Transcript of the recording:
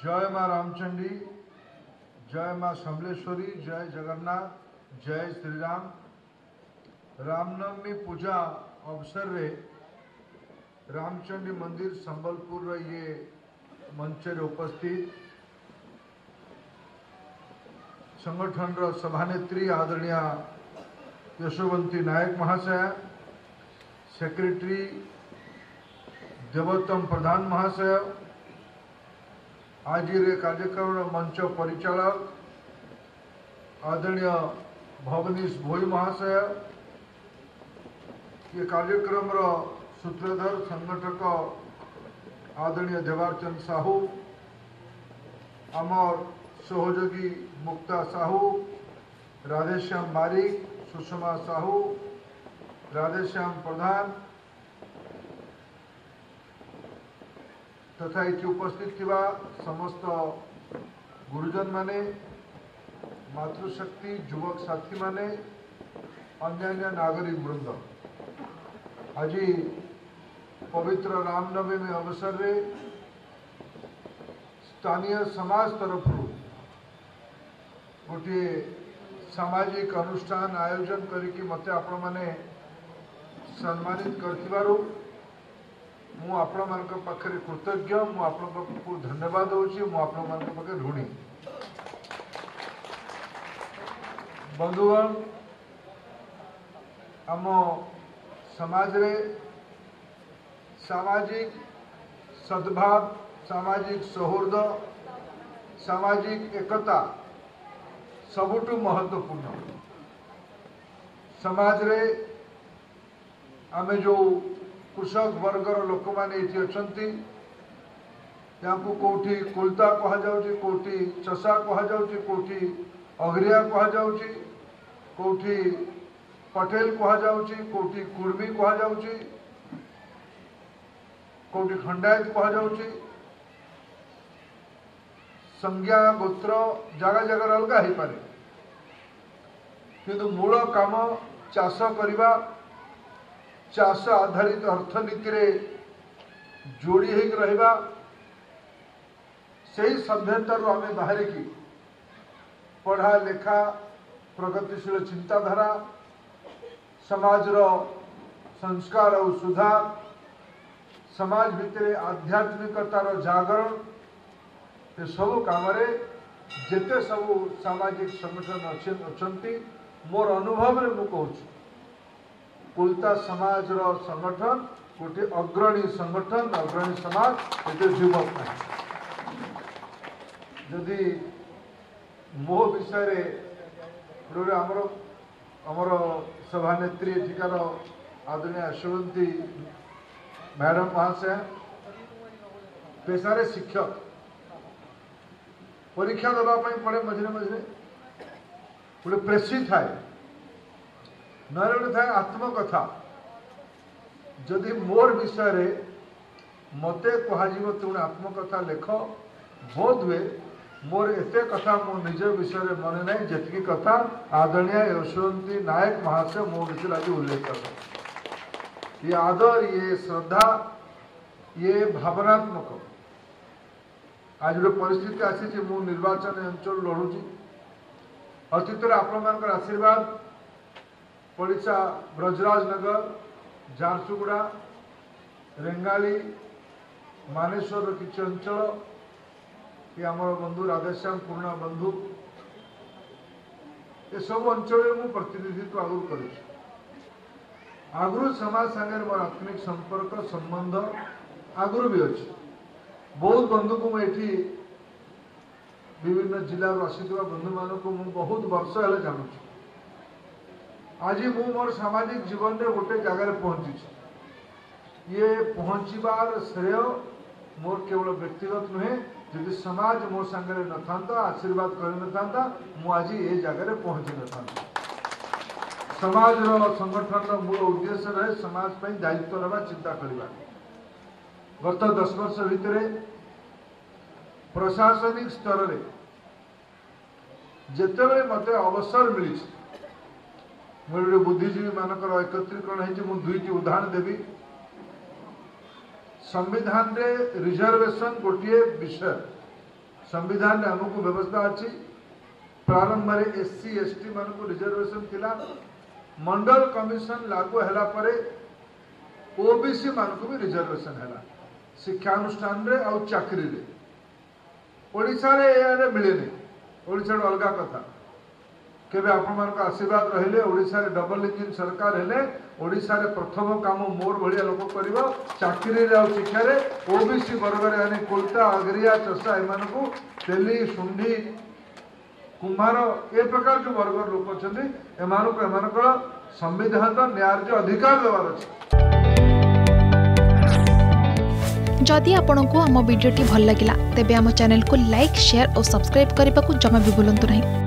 जय माँ रामचंडी, जय माँ समलेश्वरी, जय जगन्नाथ, जय श्रीराम। रामनवमी पूजा अवसर रे रामचंडी मंदिर संबलपुर ये मंच रे उपस्थित संगठन सभानेत्री आदरणीय यशोवंती नायक महाशय, सेक्रेटरी देवोत्तम प्रधान महाशय, आज कार्यक्रम मंच परिचालक आदरणीय भवनीश भोई महाशय, ये कार्यक्रम सूत्रधर संगठक आदरणीय देवारचंद साहू, आमर सहयोगी मुक्ता साहू, राधेश्याम बारिक, सुषमा साहू, राधेश्याम प्रधान तथा ये उपस्थित थिबा समस्त गुरुजन माने, मातृशक्ति, युवक साथी माने, अन्य नागरिक वृंद, आज पवित्र रामनवमी अवसर रे स्थानीय समाज तरफ गोटे सामाजिक अनुष्ठान आयोजन करके मते आपण माने सम्मानित करथिबारु मु आपण मान पाखे कृतज्ञ, मु आपको धन्यवाद दूसरी, मु आपण मान पाखे ऋणी। बंधुगण, आम समाज रे सामाजिक सद्भाव, सामाजिक सौहार्द, सामाजिक एकता सबुठु महत्वपूर्ण। समाज रे आमे जो कृषक वर्गर लोक मैंने ये अच्छा कौटी कुलता कह जाऊँगी, कौटी चषा कह जाऊँगी, कौटी अग्रिया कह जाऊँगी, कौटी पटेल कह जाऊँगी, कौटी कुर्मी कह जाऊँगी, कौटी खंडायत कह जाऊँगी। संज्ञा गोत्र जगह जगह अलग हो पारे, किंतु मूल काम चाष करवा, चाष आधारित अर्थनीति रे जोड़ी होकर रहिबा, सही सभ्यता आम बाहर की पढ़ा लेखा प्रगतिशील चिंताधारा, समाज रो संस्कार और सुधार, समाज भितर आध्यात्मिकतार जागरण, ये सब काम जेते सब सामाजिक संगठन अच्छी मोर अनुभव रे मु कहूँ कुलता समाज रो संगठन गोटे अग्रणी संगठन, अग्रणी समाज ये युवक नहीं। जदि मो विषय आमर सभानेत्री एठिकार आदरणीय यशोवंती मैडम महाशय पेशारे शिक्षक, परीक्षा देवाई पड़े मझे मझे गोटे प्रेसी थाए, ना गोटे थाए आत्मकथा। जदि मोर विषय मते कह तुम आत्मकथा लेख, बोध हुए मोर एत कथा मो निज विषय मन ना जी कथा आदरणीय यशोवंती नायक महाशय मो विषय आज उल्लेख कर। ये आदर, ये श्रद्धा, ये भावनात्मक आज जो परिस्थिति आसी मु निर्वाचन अंचल लड़ुची, अतीत आपण आशीर्वाद पड़ीसा ब्रजराजनगर, झारसुगुड़ा, रेंगाली, मानेश्वर किसी अंचल, ये आम बंधु राधेश्याम पूर्णा बंधु, ये सब अंचल मु प्रतिनिधित्व आगु कर आगु समाज सागर मोर आत्मिक संपर्क संबंध आगु भी अच्छी। बहुत बंधु को मुझे विभिन्न जिला आसीथिबा बंधु मान को मु बहुत वर्ष है जानू। आज मु मोर सामाजिक जीवन में गोटे जगार पहुंची, ये पहुंचबार श्रेय मोर केवल व्यक्तिगत नुहे, जदि समाज मो सांगे न था आशीर्वाद कर न था मु आज ये जगार पहुंची न था। समाज रो संगठन मूल उद्देश्य रहे समाज पर दायित्व रहा चिंता करवा। गत 10 वर्ष भितर प्रशासनिक स्तर रे जिते मत अवसर मिली मोटे बुद्धिजीवी मानकर एकत्रीकरण हो दुईटी उदाहरण देवी। संविधान रे रिजर्वेशन गोटे विषय संविधान में आमको व्यवस्था अच्छी प्रारंभ में एससी एसटी मान को रिजर्वेशन थिला मंडल कमिशन लागू हैला परे ओबीसी मान को भी रिजर्वेशन हैला शिक्षानुष्ठान रे और चाकरी रे ओडिशा रे यारे मिलेनी ओडिशा रे अलगा कथा केबे आपण मान का आशीर्वाद रहिले ओडिशा रे डबल इंजिन सरकार हेले ओडिशा रे प्रथम काम मोर भलिया लोक करिवो चाकरी रे और शिक्षा रे ओबीसी वर्ग रे यानी कोलता अगरिया चषा एमान को तेली सुंडी कुमार ए प्रकार जो वर्ग लोक अछंती एमान को एमानकर संविधान न्याय अधिकार देवार अछि। जदि आपंक आम भिडी भल लगा तेब आम चैनल को लाइक शेयर और सब्सक्राइब करने को जमा भी भूलु नहीं।